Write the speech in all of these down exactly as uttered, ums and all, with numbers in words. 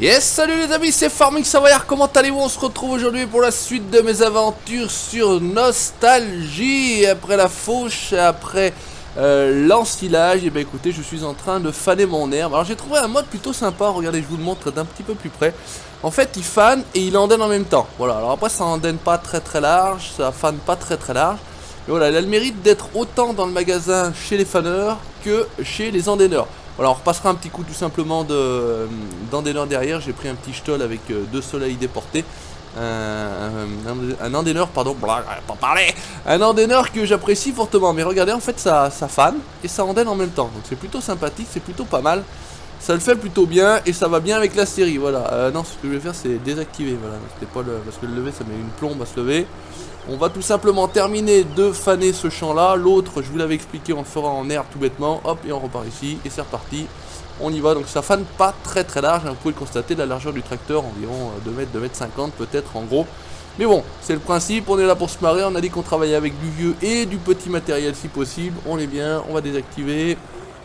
Yes, salut les amis, c'est Farming Savoyard, comment allez-vous? On se retrouve aujourd'hui pour la suite de mes aventures sur Nostalgie. Après la fauche, après euh, l'ensilage, et bien écoutez, je suis en train de faner mon herbe. Alors j'ai trouvé un mode plutôt sympa, regardez, je vous le montre d'un petit peu plus près. En fait, il fane et il andenne en même temps. Voilà, alors après ça andenne pas très très large, ça fane pas très très large. Mais voilà, elle a le mérite d'être autant dans le magasin chez les faneurs que chez les andenneurs. Voilà, on repassera un petit coup tout simplement d'endenneur derrière. J'ai pris un petit stol avec euh, deux soleils déportés. Un, un, un endenneur, pardon, pas parler. Un endenneur que j'apprécie fortement. Mais regardez, en fait, ça, ça fane et ça andenne en même temps. Donc c'est plutôt sympathique, c'est plutôt pas mal. Ça le fait plutôt bien et ça va bien avec la série. Voilà, euh, non, ce que je vais faire, c'est désactiver. Voilà, c'était pas le, parce que le lever, ça met une plombe à se lever. On va tout simplement terminer de faner ce champ là. L'autre, je vous l'avais expliqué, on le fera en herbe tout bêtement. Hop, et on repart ici. Et c'est reparti. On y va. Donc ça fane pas très très large. Vous pouvez le constater, la largeur du tracteur, environ deux mètres, deux mètres cinquante peut-être en gros. Mais bon, c'est le principe. On est là pour se marrer. On a dit qu'on travaillait avec du vieux et du petit matériel si possible. On est bien. On va désactiver.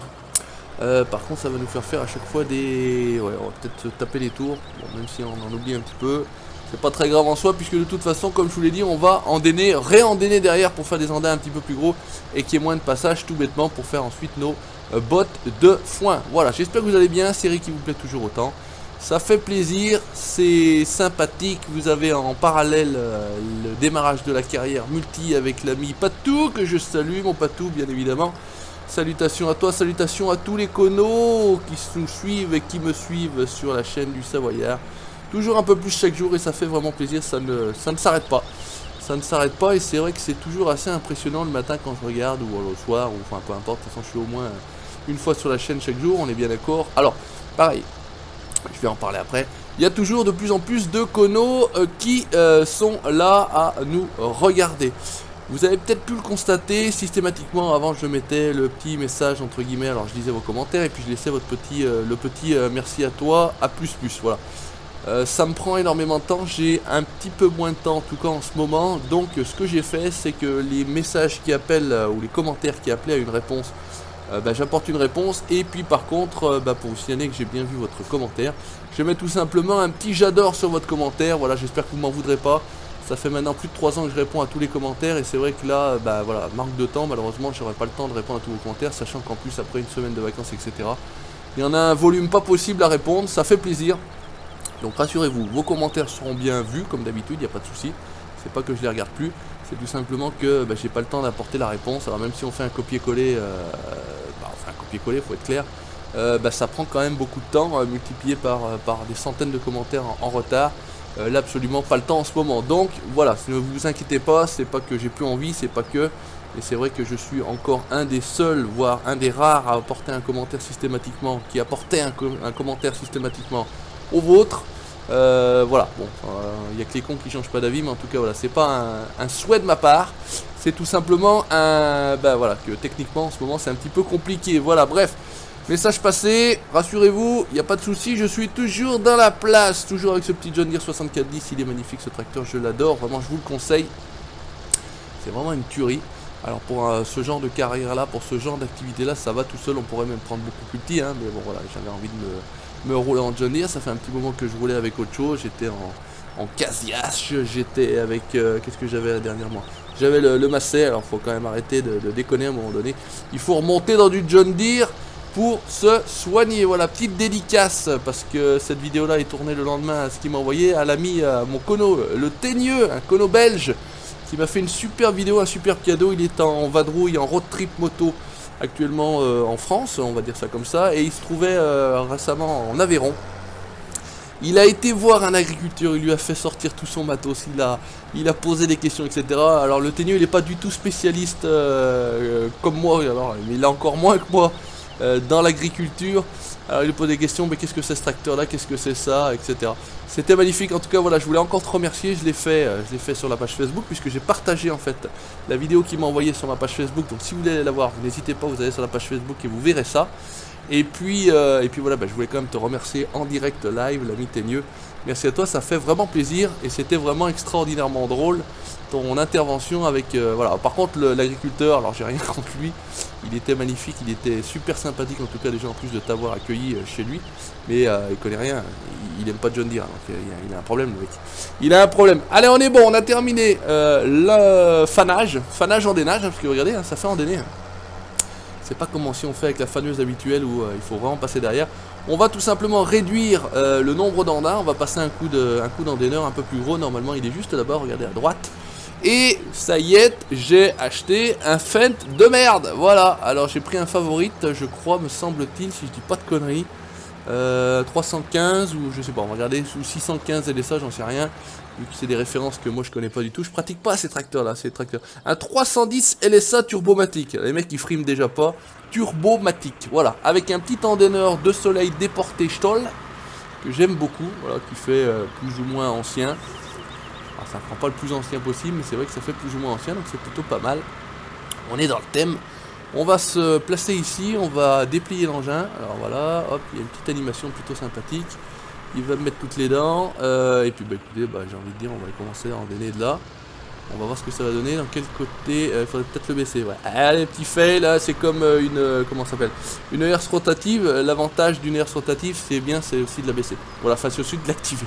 Euh, par contre, ça va nous faire faire à chaque fois des... Ouais, on va peut-être se taper les tours. Bon, même si on en oublie un petit peu. C'est pas très grave en soi puisque de toute façon, comme je vous l'ai dit, on va endainer, ré-endainer derrière pour faire des andins un petit peu plus gros et qu'il y ait moins de passage tout bêtement pour faire ensuite nos euh, bottes de foin. Voilà, j'espère que vous allez bien, série qui vous plaît toujours autant. Ça fait plaisir, c'est sympathique. Vous avez en parallèle euh, le démarrage de la carrière multi avec l'ami Patou que je salue, mon Patou bien évidemment. Salutations à toi, salutations à tous les conos qui nous suivent et qui me suivent sur la chaîne du Savoyard. Toujours un peu plus chaque jour et ça fait vraiment plaisir, ça ne, ça ne s'arrête pas. Ça ne s'arrête pas et c'est vrai que c'est toujours assez impressionnant le matin quand je regarde ou le soir ou enfin peu importe. De toute façon je suis au moins une fois sur la chaîne chaque jour, on est bien d'accord. Alors pareil, je vais en parler après. Il y a toujours de plus en plus de conos euh, qui euh, sont là à nous regarder. Vous avez peut-être pu le constater, systématiquement avant je mettais le petit message entre guillemets, alors je lisais vos commentaires et puis je laissais votre petit, euh, le petit euh, merci à toi, à plus plus, voilà. Euh, ça me prend énormément de temps, j'ai un petit peu moins de temps en tout cas en ce moment, donc ce que j'ai fait c'est que les messages qui appellent euh, ou les commentaires qui appelaient à une réponse, euh, bah, j'apporte une réponse et puis par contre euh, bah, pour vous signaler que j'ai bien vu votre commentaire, je mets tout simplement un petit j'adore sur votre commentaire. Voilà, j'espère que vous m'en voudrez pas, ça fait maintenant plus de trois ans que je réponds à tous les commentaires et c'est vrai que là, bah voilà, manque de temps, malheureusement j'aurai pas le temps de répondre à tous vos commentaires, sachant qu'en plus après une semaine de vacances etc, il y en a un volume pas possible à répondre, ça fait plaisir. Donc rassurez-vous, vos commentaires seront bien vus comme d'habitude, il n'y a pas de souci. C'est pas que je les regarde plus, c'est tout simplement que bah, j'ai pas le temps d'apporter la réponse. Alors même si on fait un copier-coller, euh, bah, enfin un copier-coller, faut être clair, euh, bah, ça prend quand même beaucoup de temps, euh, multiplié par, euh, par des centaines de commentaires en, en retard. Euh, là absolument pas le temps en ce moment. Donc voilà, ne vous inquiétez pas, c'est pas que j'ai plus envie, c'est pas que... Et c'est vrai que je suis encore un des seuls, voire un des rares à apporter un commentaire systématiquement, qui apportait un, co un commentaire systématiquement au vôtre. Euh, voilà, bon, il euh, n'y a que les cons qui changent pas d'avis, mais en tout cas voilà, c'est pas un, un souhait de ma part, c'est tout simplement un, ben voilà, que techniquement en ce moment c'est un petit peu compliqué, voilà, bref, message passé, rassurez-vous, il n'y a pas de souci, je suis toujours dans la place, toujours avec ce petit John Deere soixante-quatre dix, il est magnifique ce tracteur, je l'adore, vraiment je vous le conseille, c'est vraiment une tuerie. Alors pour euh, ce genre de carrière là, pour ce genre d'activité là, ça va tout seul, on pourrait même prendre beaucoup plus petit, hein, mais bon voilà, j'avais envie de me, me rouler en John Deere, ça fait un petit moment que je roulais avec autre chose, j'étais en, en casiache, j'étais avec, euh, qu'est-ce que j'avais dernièrement, j'avais le, le Massey, alors faut quand même arrêter de, de déconner à un moment donné, il faut remonter dans du John Deere pour se soigner, voilà, petite dédicace, parce que cette vidéo là est tournée le lendemain à ce qu'il m'a envoyé, à l'ami, à mon cono, le Teigneux, un cono belge, qui m'a fait une super vidéo, un super cadeau. Il est en vadrouille, en road trip moto actuellement euh, en France, on va dire ça comme ça, et il se trouvait euh, récemment en Aveyron. Il a été voir un agriculteur, il lui a fait sortir tout son matos, il a, il a posé des questions, et cetera. Alors le Teigneux, il n'est pas du tout spécialiste euh, comme moi, alors, mais il est encore moins que moi euh, dans l'agriculture. Alors il lui pose des questions, mais qu'est-ce que c'est ce tracteur là, qu'est-ce que c'est ça, et cetera. C'était magnifique, en tout cas voilà, je voulais encore te remercier, je l'ai fait, euh, je l'ai fait sur la page Facebook, puisque j'ai partagé en fait la vidéo qu'il m'a envoyée sur ma page Facebook, donc si vous voulez la voir, n'hésitez pas, vous allez sur la page Facebook et vous verrez ça. Et puis, euh, et puis voilà, bah, je voulais quand même te remercier en direct live, l'ami Teigneux, merci à toi, ça fait vraiment plaisir, et c'était vraiment extraordinairement drôle, ton intervention avec, euh, voilà, par contre l'agriculteur, alors j'ai rien contre lui, Il était magnifique, il était super sympathique en tout cas déjà en plus de t'avoir accueilli euh, chez lui. Mais euh, il connaît rien, il, il aime pas John Deere, donc euh, il, a, il a un problème le mec. Il a un problème. Allez, on est bon, on a terminé euh, le fanage, fanage en dénage, hein, parce que regardez, hein, ça fait en déné. Hein. C'est pas comme si on fait avec la faneuse habituelle où euh, il faut vraiment passer derrière. On va tout simplement réduire euh, le nombre d'andins, on va passer un coup de, un coup d'endéneur un peu plus gros, normalement il est juste là-bas, regardez à droite. Et ça y est, j'ai acheté un Fendt de merde. Voilà, alors j'ai pris un favorite, je crois, me semble-t-il, si je dis pas de conneries. Euh, trois cent quinze ou je sais pas, on va regarder, ou six cent quinze L S A, j'en sais rien. Vu que c'est des références que moi je connais pas du tout. Je pratique pas ces tracteurs là, ces tracteurs. Un trois cent dix L S A turbomatique. Les mecs ils friment déjà pas. Turbomatique, voilà. Avec un petit endéneur de soleil déporté Stoll. Que j'aime beaucoup, voilà, qui fait euh, plus ou moins ancien. Alors, ça ne prend pas le plus ancien possible, mais c'est vrai que ça fait plus ou moins ancien, donc c'est plutôt pas mal. On est dans le thème. On va se placer ici, on va déplier l'engin. Alors voilà, hop, il y a une petite animation plutôt sympathique. Il va me mettre toutes les dents. Euh, et puis bah écoutez, bah, j'ai envie de dire, on va commencer à endainer de là. On va voir ce que ça va donner, dans quel côté. Euh, il faudrait peut-être le baisser, ouais. Allez, petit fail, là, c'est comme euh, une. Euh, comment ça s'appelle, une herse rotative. L'avantage d'une herse rotative, c'est bien, c'est aussi de la baisser. Voilà, enfin, c'est aussi de l'activer.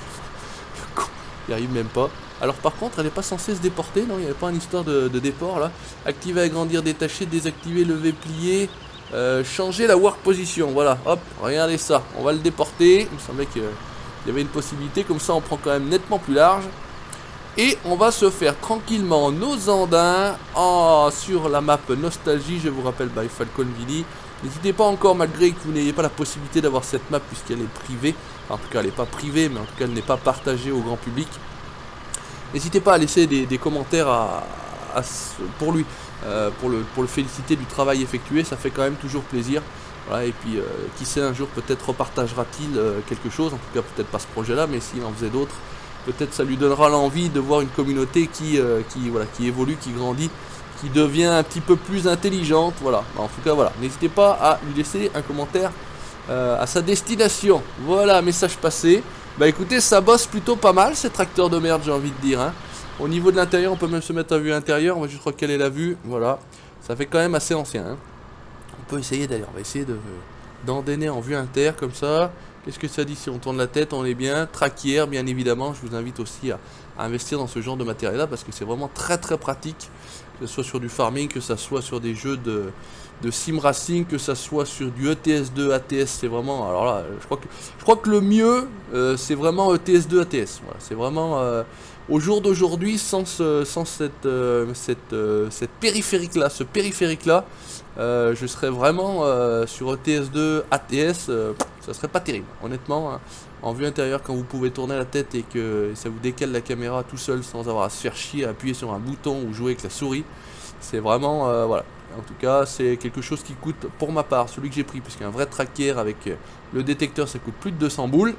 Il arrive même pas. Alors par contre, elle n'est pas censée se déporter, non, il n'y avait pas une histoire de, de déport là. Activer, agrandir, détacher, désactiver, lever, plier, euh, changer la work position. Voilà, hop, regardez ça, on va le déporter. Il me semblait qu'il y avait une possibilité, comme ça on prend quand même nettement plus large. Et on va se faire tranquillement nos andins en, sur la map Nostalgie, je vous rappelle, by Falconville. N'hésitez pas encore, malgré que vous n'ayez pas la possibilité d'avoir cette map puisqu'elle est privée. Enfin, en tout cas, elle n'est pas privée, mais en tout cas, elle n'est pas partagée au grand public. N'hésitez pas à laisser des, des commentaires à, à, pour lui, euh, pour, le, pour le féliciter du travail effectué, ça fait quand même toujours plaisir. Voilà, et puis, euh, qui sait, un jour, peut-être repartagera-t-il euh, quelque chose, en tout cas, peut-être pas ce projet-là, mais s'il en faisait d'autres, peut-être ça lui donnera l'envie de voir une communauté qui, euh, qui, voilà, qui évolue, qui grandit, qui devient un petit peu plus intelligente. Voilà, en tout cas, voilà, n'hésitez pas à lui laisser un commentaire euh, à sa destination. Voilà, message passé. Bah écoutez, ça bosse plutôt pas mal ces tracteurs de merde, j'ai envie de dire. Hein. Au niveau de l'intérieur, on peut même se mettre à vue intérieure. On va juste voir quelle est la vue. Voilà, ça fait quand même assez ancien. Hein. On peut essayer d'ailleurs, on va essayer de d'endainer en vue inter comme ça. Qu'est-ce que ça dit si on tourne la tête? On est bien. Traquière, bien évidemment. Je vous invite aussi à, à investir dans ce genre de matériel-là parce que c'est vraiment très très pratique. Que ce soit sur du farming, que ce soit sur des jeux de, de sim racing, que ce soit sur du E T S deux, A T S. C'est vraiment. Alors là, je crois que, je crois que le mieux, euh, c'est vraiment E T S deux, A T S. Voilà, c'est vraiment. Euh, au jour d'aujourd'hui, sans, ce, sans cette, euh, cette, euh, cette périphérique-là, ce périphérique-là, euh, je serais vraiment euh, sur E T S deux, A T S. Euh, ça serait pas terrible, honnêtement. Hein. En vue intérieure, quand vous pouvez tourner la tête et que ça vous décale la caméra tout seul sans avoir à se faire chier à appuyer sur un bouton ou jouer avec la souris, c'est vraiment, euh, voilà. En tout cas, c'est quelque chose qui coûte, pour ma part, celui que j'ai pris, puisqu'un vrai tracker avec le détecteur, ça coûte plus de deux cents boules.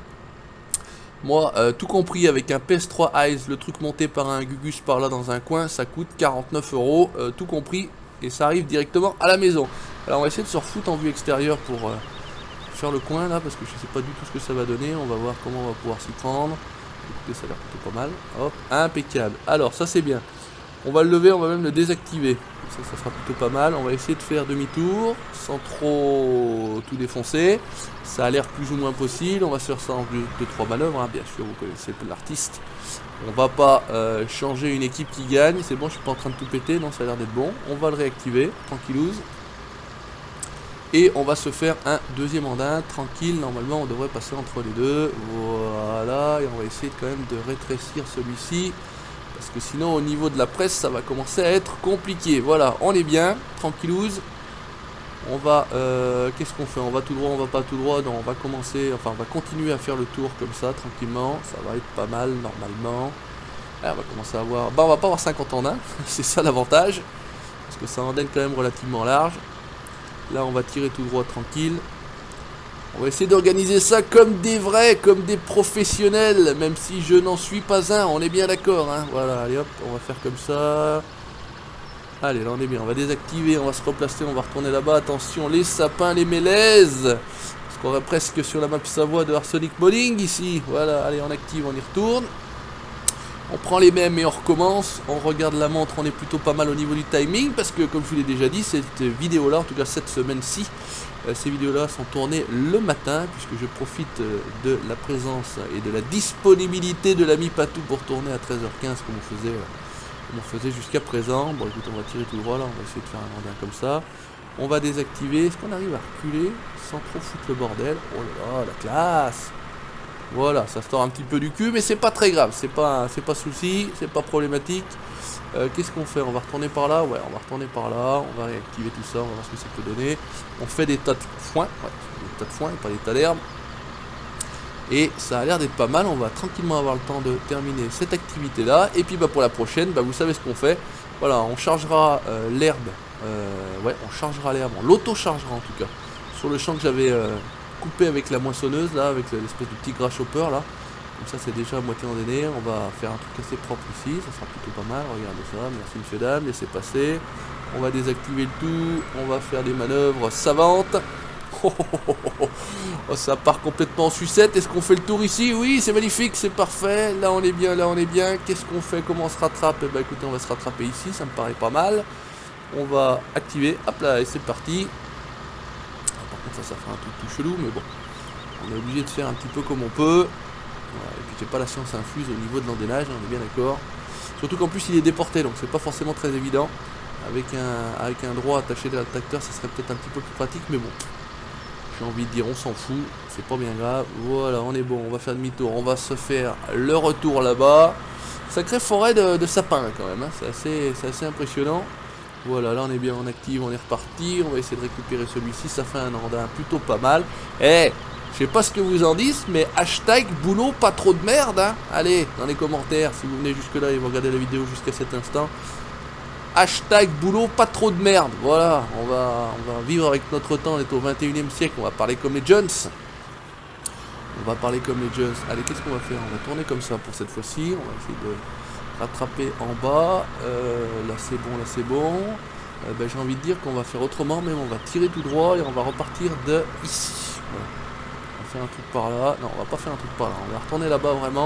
Moi, euh, tout compris avec un P S trois Eyes, le truc monté par un Gugus par là dans un coin, ça coûte quarante-neuf euros, euh, tout compris, et ça arrive directement à la maison. Alors on va essayer de se refoutre en vue extérieure pour euh, faire le coin là, parce que je sais pas du tout ce que ça va donner. On va voir comment on va pouvoir s'y prendre. Écoutez, ça a l'air plutôt pas mal. Hop, impeccable. Alors ça c'est bien. On va le lever, on va même le désactiver. Ça, ça sera plutôt pas mal. On va essayer de faire demi-tour sans trop tout défoncer. Ça a l'air plus ou moins possible. On va se faire ça en deux trois manœuvres. Hein. Bien sûr, vous connaissez l'artiste. On va pas euh, changer une équipe qui gagne. C'est bon, je suis pas en train de tout péter. Non, ça a l'air d'être bon. On va le réactiver. Tranquillouse. Et on va se faire un deuxième andin. Tranquille. Normalement, on devrait passer entre les deux. Voilà. Et on va essayer quand même de rétrécir celui-ci. Parce que sinon au niveau de la presse ça va commencer à être compliqué. Voilà, on est bien, tranquillouse. On va, euh, qu'est-ce qu'on fait? On va tout droit, on va pas tout droit. Non, on va commencer, enfin on va continuer à faire le tour comme ça, tranquillement. Ça va être pas mal normalement. Là, on va commencer à voir, bah on va pas avoir cinquante andins, c'est ça l'avantage. Parce que ça endaine quand même relativement large. Là on va tirer tout droit tranquille. On va essayer d'organiser ça comme des vrais, comme des professionnels, même si je n'en suis pas un, on est bien d'accord, hein. Voilà, allez hop, on va faire comme ça. Allez, là on est bien, on va désactiver, on va se replacer, on va retourner là-bas, attention, les sapins, les mélèzes. Parce qu'on est presque sur la map Savoie de Arsenic Modding ici. Voilà, allez, on active, on y retourne. On prend les mêmes et on recommence. On regarde la montre, on est plutôt pas mal au niveau du timing. Parce que comme je vous l'ai déjà dit, cette vidéo là, en tout cas cette semaine-ci, euh, ces vidéos là sont tournées le matin. Puisque je profite euh, de la présence et de la disponibilité de l'ami Patou pour tourner à treize heures quinze comme on faisait, euh, comme on faisait jusqu'à présent. Bon écoute, on va tirer tout droit là, on va essayer de faire un rondin comme ça. On va désactiver. Est-ce qu'on arrive à reculer sans trop foutre le bordel? Oh là là, la classe! Voilà, ça sort un petit peu du cul, mais c'est pas très grave, c'est pas, c'est pas souci, c'est pas problématique. Euh, Qu'est-ce qu'on fait? On va retourner par là? Ouais, on va retourner par là, on va réactiver tout ça, on va voir ce que ça peut donner. On fait des tas de foin, ouais, des tas de foin et pas des tas d'herbe. Et ça a l'air d'être pas mal, on va tranquillement avoir le temps de terminer cette activité-là. Et puis bah, pour la prochaine, bah, vous savez ce qu'on fait. Voilà, on chargera euh, l'herbe, euh, ouais, on chargera l'herbe, on l'auto-chargera en tout cas, sur le champ que j'avais... Euh, coupé avec la moissonneuse là, avec l'espèce de petit gras chopper là, comme ça c'est déjà à moitié endainé. On va faire un truc assez propre ici, ça sera plutôt pas mal. Regardez ça, merci monsieur dame, laissez passer. On va désactiver le tout, on va faire des manœuvres savantes. Oh, oh, oh, oh, oh, ça part complètement en sucette. Est-ce qu'on fait le tour ici? Oui, c'est magnifique, c'est parfait, là on est bien, là on est bien. Qu'est-ce qu'on fait? Comment on se rattrape? Eh ben écoutez, on va se rattraper ici, ça me paraît pas mal. On va activer, hop là, et c'est parti. Ça, ça fait un truc tout chelou, mais bon, on est obligé de faire un petit peu comme on peut. Voilà, et puis j'ai pas la science infuse au niveau de l'endainage, on est bien d'accord. Surtout qu'en plus il est déporté, donc c'est pas forcément très évident. Avec un, avec un droit attaché à l'attracteur, ça serait peut-être un petit peu plus pratique, mais bon, j'ai envie de dire, on s'en fout, c'est pas bien grave. Voilà, on est bon, on va faire demi-tour, on va se faire le retour là-bas. Sacrée forêt de, de sapins là, quand même, hein. C'est assez, c'est assez impressionnant. Voilà, là on est bien en active, on est reparti. On va essayer de récupérer celui-ci, ça fait un andin plutôt pas mal. Eh, je sais pas ce que vous en dites, mais hashtag boulot pas trop de merde, hein. Allez, dans les commentaires, si vous venez jusque là et vous regardez la vidéo jusqu'à cet instant. Hashtag boulot pas trop de merde. Voilà, on va, on va vivre avec notre temps, on est au vingt et unième siècle, on va parler comme les Jones. On va parler comme les Jones. Allez, qu'est-ce qu'on va faire? On va tourner comme ça pour cette fois-ci, on va essayer de... rattraper en bas, euh, là c'est bon, là c'est bon. Euh, ben, j'ai envie de dire qu'on va faire autrement, mais on va tirer tout droit et on va repartir de ici. Voilà. On va faire un truc par là. Non, on va pas faire un truc par là. On va retourner là-bas vraiment.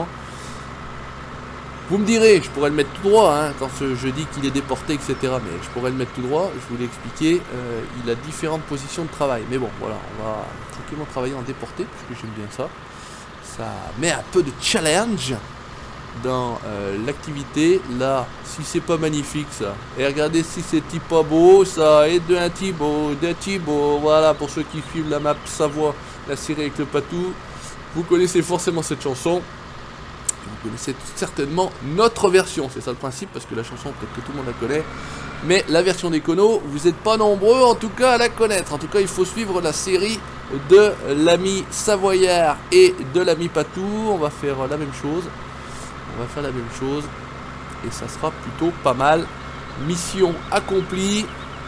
Vous me direz, je pourrais le mettre tout droit hein, quand je dis qu'il est déporté, et cetera. Mais je pourrais le mettre tout droit. Je vous l'ai expliqué. Euh, il a différentes positions de travail. Mais bon, voilà, on va tranquillement travailler en déporté puisque j'aime bien ça. Ça met un peu de challenge dans euh, l'activité. Là, si c'est pas magnifique ça, et regardez si c'est pas beau ça, et d'un Thibaut, d'un Thibaut, voilà, pour ceux qui suivent la map Savoie, la série avec le Patou, vous connaissez forcément cette chanson, vous connaissez certainement notre version, c'est ça le principe, parce que la chanson peut-être que tout le monde la connaît, mais la version d'Econo, vous n'êtes pas nombreux en tout cas à la connaître. En tout cas il faut suivre la série de l'ami Savoyard et de l'ami Patou. On va faire la même chose. On va faire la même chose et ça sera plutôt pas mal. Mission accomplie.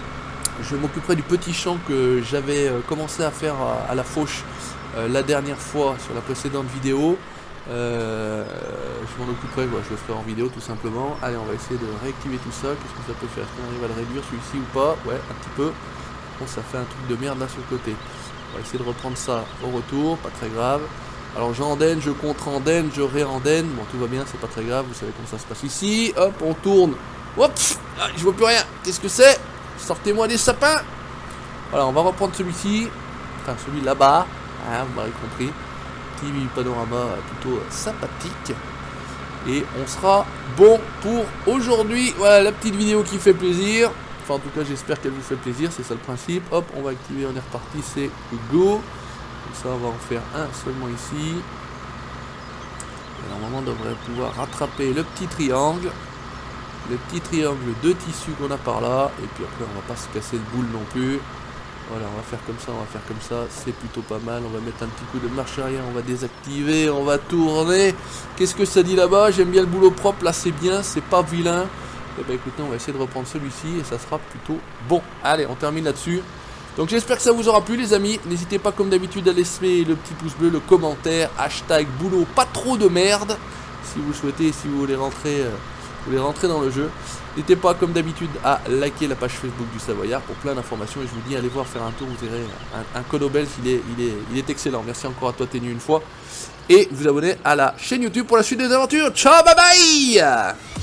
Je m'occuperai du petit champ que j'avais commencé à faire à la fauche euh, la dernière fois sur la précédente vidéo. Euh, je m'en occuperai, voilà, je le ferai en vidéo tout simplement. Allez, on va essayer de réactiver tout ça. Qu'est-ce que ça peut faire? Est-ce qu'on arrive à le réduire celui-ci ou pas? Ouais, un petit peu. Bon, ça fait un truc de merde là sur le côté. On va essayer de reprendre ça au retour, pas très grave. Alors j'endaine, je contre-endaine, je ré-endaine. Bon, tout va bien, c'est pas très grave, vous savez comment ça se passe ici. Hop, on tourne. Hop, ah, je vois plus rien. Qu'est-ce que c'est? Sortez-moi des sapins. Voilà, on va reprendre celui-ci. Enfin, celui là-bas. Hein, vous m'avez compris. Petit panorama plutôt sympathique. Et on sera bon pour aujourd'hui. Voilà, la petite vidéo qui fait plaisir. Enfin, en tout cas, j'espère qu'elle vous fait plaisir. C'est ça le principe. Hop, on va activer, on est reparti. C'est go. Comme ça, on va en faire un seulement ici. Et normalement, on devrait pouvoir rattraper le petit triangle. Le petit triangle de tissu qu'on a par là. Et puis après, on va pas se casser le boule non plus. Voilà, on va faire comme ça, on va faire comme ça. C'est plutôt pas mal. On va mettre un petit coup de marche arrière. On va désactiver, on va tourner. Qu'est-ce que ça dit là-bas? J'aime bien le boulot propre. Là, c'est bien, c'est pas vilain. Et ben écoutez, on va essayer de reprendre celui-ci. Et ça sera plutôt bon. Allez, on termine là-dessus. Donc j'espère que ça vous aura plu les amis, n'hésitez pas comme d'habitude à laisser le petit pouce bleu, le commentaire, hashtag boulot pas trop de merde, si vous souhaitez, si vous voulez rentrer euh, vous voulez rentrer dans le jeu, n'hésitez pas comme d'habitude à liker la page Facebook du Savoyard pour plein d'informations. Et je vous dis, allez voir faire un tour, vous verrez un, un code au belge, il est, il, est, il est excellent. Merci encore à toi Ténu une fois. Et vous abonnez à la chaîne YouTube pour la suite des aventures. Ciao, bye bye.